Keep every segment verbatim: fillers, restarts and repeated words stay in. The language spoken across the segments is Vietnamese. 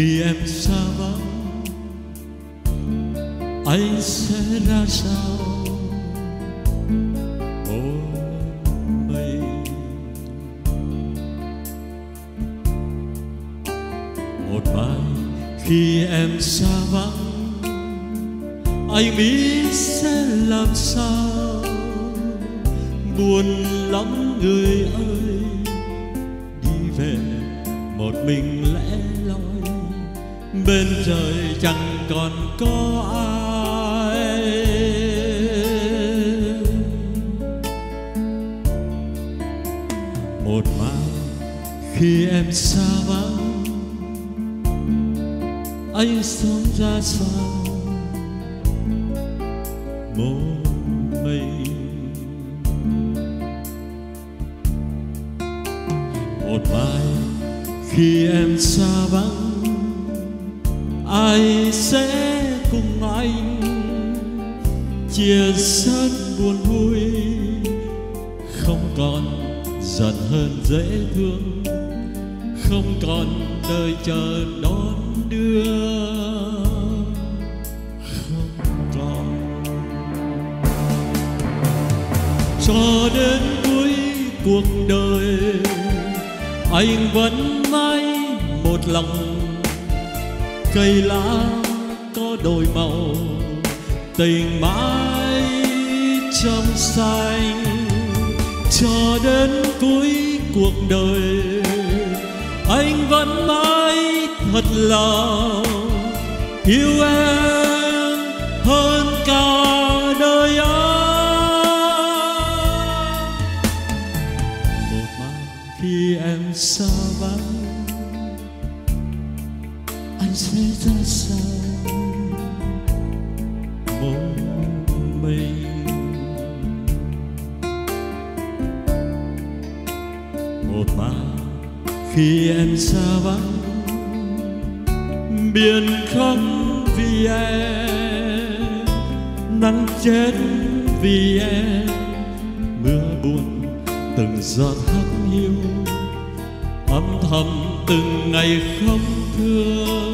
khi em xa vắng, anh sẽ ra sao? Ôi mây, một mai khi em xa vắng, anh biết sẽ làm sao. Buồn lắm người ơi, đi về một mình lẻ loi, bên trời chẳng còn có ai. Một mai khi em xa vắng, anh sống ra sao? Một mây, một mai khi em xa vắng, ai sẽ cùng anh chia sớt buồn vui, không còn giận hơn dễ thương, không còn đời chờ đón đưa, không còn. Cho đến cuối cuộc đời, anh vẫn mãi một lòng. Cây lá có đôi màu, tình mãi trong xanh. Cho đến cuối cuộc đời, anh vẫn mãi thật lòng yêu em hơn cả đời anh. Một mai khi em xa vắng, anh sẽ ra sao? Một mây, một mai khi em xa vắng, biển khóc vì em, nắng chết vì em, mưa buồn từng giọt hắt hiu, âm thầm từng ngày không thương.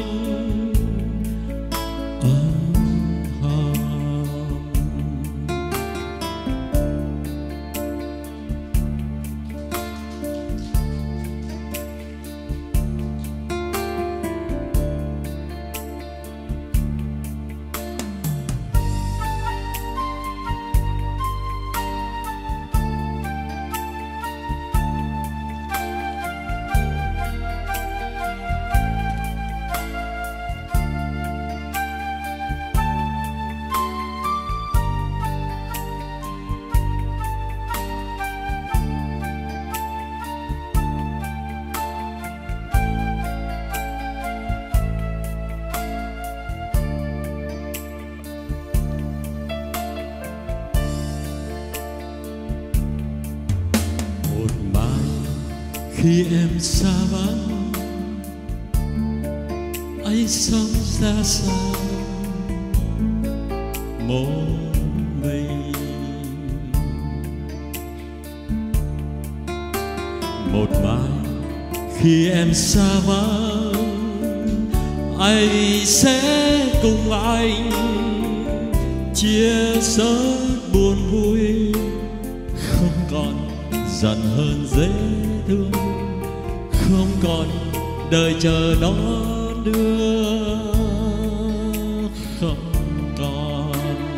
Khi em xa vắng, anh sống ra sao? Một mây, một mai khi em xa vắng, anh sẽ cùng anh chia sớt buồn vui, không còn giận hơn dễ thương, không còn đời chờ đón đưa, không còn.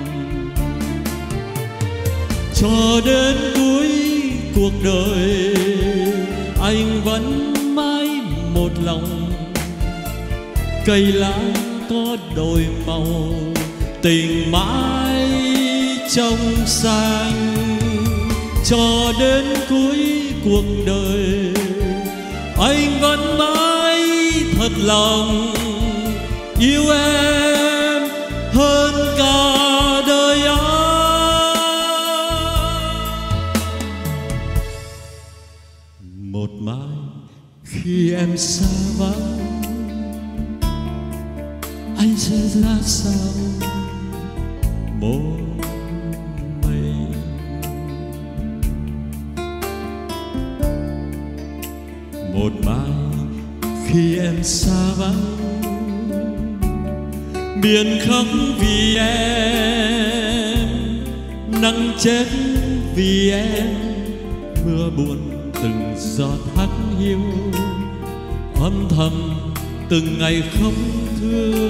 Cho đến cuối cuộc đời, anh vẫn mãi một lòng. Cây lá có đôi màu, tình mãi trong xanh. Cho đến cuối cuộc đời, anh vẫn mãi thật lòng yêu em hơn cả đời anh. Một mai khi em xa vắng, anh sẽ ra sao? Một mây, một mai khi em xa vắng, biển khóc vì em, nắng chết vì em, mưa buồn từng giọt hắt hiu, âm thầm từng ngày không thương.